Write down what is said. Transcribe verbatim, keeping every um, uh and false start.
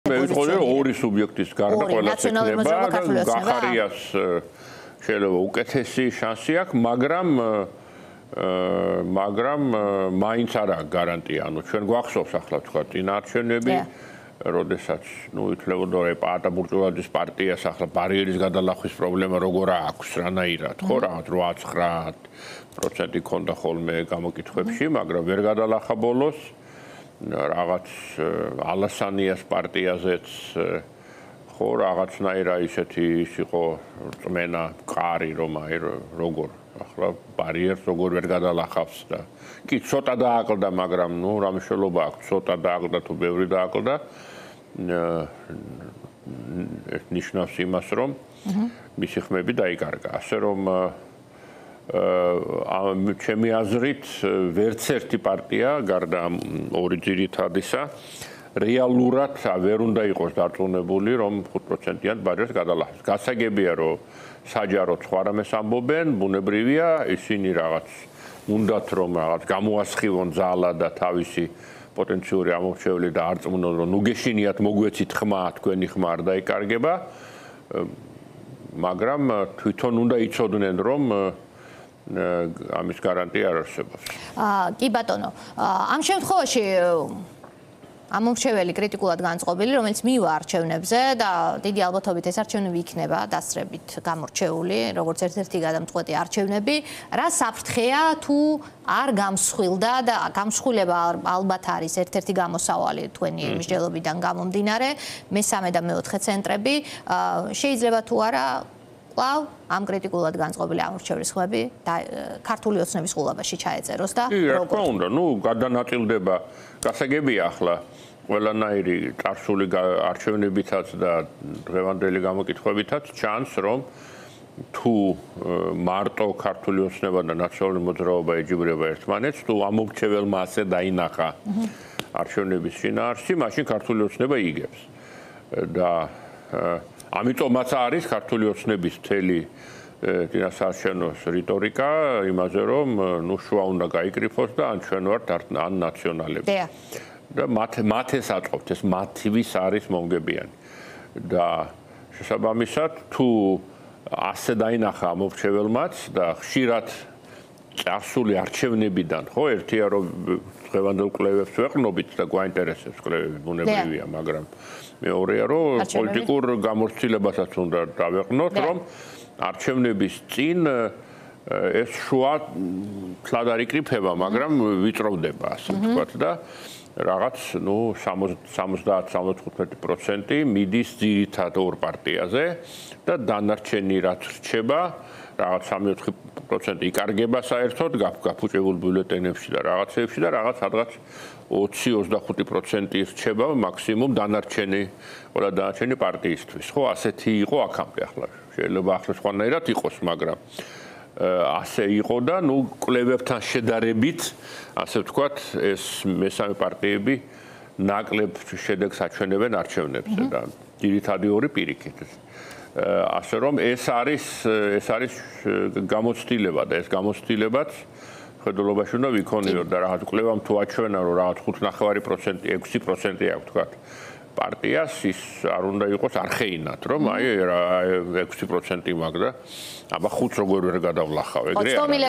მე ვიტყოდი რომ ორი სუბიექტის გარდა ყველას ექნება გახარიას შეიძლება უკეთესი შანსი აქვს, მაგრამ მაგრამ მაინც არა გარანტია. ანუ ჩვენ გვახსოვს ახლა თქვა წინაარჩევნები, როდესაც ნუ ითვლებოდა რომ პაატა ბურჭულაძის პარტიას ახლა ბარიერის გადალახვის პრობლემა როგორ აქვს რანაირად, ხო, რაღაც ოთხ ცხრა პროცენტი ქონდა ხოლმე გამოკითხვებში, მაგრამ ვერ გადალახა ბოლოს. რაღაც ალასანიას პარტიაზეც ხო რაღაცნაირა ისეთი ის იყო რწმენა მყარი რომ აი როგორ ახლა ბარიერს როგორ ვერ გადალახავს და კი ცოტა დააკლდა მაგრამ ნუ რა მნიშვნელობა აქვს ცოტა დააკლდა თუ ბევრი დააკლდა ეს ნიშნავს იმას რომ მისი ხმები დაიკარგა ასე რომ ჩემი აზრით ვერც ერთი პარტია გარდა ორი ძირითადისა რეალურად ვერ უნდა იყოს დარწმუნებული რომ ხუთ პროცენტიან ბარიერს გადალახავს. გასაგებია რომ საჯაროდ სხვა რამეს ამბობენ, ბუნებრივია, ისინი რაღაც უნდათ რომ რაღაც გამოასხივონ ძალა და თავისი პოტენციური ამორჩეველი და არწმუნონ რომ ნუ გეშინიათ მოგვეცით ხმა, თქვენი ხმა არ დაიკარგება, მაგრამ თვითონ უნდა იცოდნენ რომ ამის გარანტია არ არსებობს. კი ბატონო, ამ შემთხვევაში ამორჩეველი კრიტიკულად განწყობილი, რომელიც მივა არჩევნებზე და დიდი ალბათობით ეს არჩევნები იქნება დასწრებით გამორჩეული, როგორც ერთ-ერთი გადამწყვეტი არჩევნები, რა საფრთხეა თუ არ გამსხვილდა და გამსხვილება ალბათ არის ერთ-ერთი გამოსავალი თქვენი მსჯელობიდან გამომდინარე, მესამე და მეოთხე ცენტრები, შეიძლება თუ არა კვლავ ამ კრიტიკულად განწყობილი ამორჩევლის ხმები და ქართული ოცნების ყურებაში ჩაეწეროს და როგორ? რა თქმა უნდა, ნუ გადანაწილდება, გასაგებია ახლა ყველანაირი წარსული არჩევნებითაც და დღევანდელი გამოკითხვებითაც ჩანს, რომ თუ მარტო ქართული ოცნება და ნაციონალური მოძრაობა ეჯიბრება ერთმანეთს, თუ ამორჩეველმა ასე დაინახა არჩევნების შინაარსი, მაშინ ქართული ოცნება იგებს. და ამიტომაც არის ქართული ოცნების მთელი წინასაარჩევნო რიტორიკა იმაზე რომ ნუ შუა უნდა გაიკრიფოს და ან ჩვენ ვართ ან ნაციონალები. და მათ ეს აწყობთ, ეს მათთვის არის მომგებიანი. და შესაბამისად თუ ასე დაინახა ამორჩეველმაც და ხშირად წარსული არჩევნებიდან, ხო, ერთია რომ დღევანდელ კვლევებს ვეყნობით და გვაინტერესებს კვლევები, ბუნებრივია, მაგრამ მეორეა რომ პოლიტიკურ გამოცდილებასაც უნდა დავეყნოთ, რომ არჩევნების წინ ეს შუა თლად არ იკრიფება, მაგრამ ვიწროვდება, ასე ვთქვათ და რაღაც, ნუ სამოცდაათ სამოცდათხუთმეტი პროცენტი მიდის ძირითად ორ პარტიაზე და დანარჩენი რაც რჩება, რაღაც სამი-ოთხი პროცენტი იკარგება საერთოდ გაფუჭებულ ბიულეტენებში და რაღაცეებში და რაღაც სადღაც ოცი-ოცდახუთი პროცენტი რჩება მაქსიმუმ დანარჩენი ყველა დანარჩენი პარტიისთვის. ხო, ასეთი იყო აქამდე ახლა. შეიძლება ახლა სხვანაირად იყოს, მაგრამ ასე იყო და ნუ კვლევებთან შედარებით, ასე ვთქვათ, ეს მესამე პარტიები ნაკლებ შედეგს აჩვენებენ არჩევნებზე და ძირითადი ორი პირიქით. ასე რომ ეს არის ეს არის გამოცდილება და ეს გამოცდილებაც ხედულობაში უნდა ვიქონიოთ და რაღაც კვლევამ თუ აჩვენა რომ რაღაც ხუთ ნახევარი პროცენტი, ექვსი პროცენტი აქვს ვთქვათ პარტიას ის არ უნდა იყოს არხეინად რომ აი ექვსი პროცენტი მაგ და აბა ხუთს როგორ ვერ გადავლახავ ეგრე არა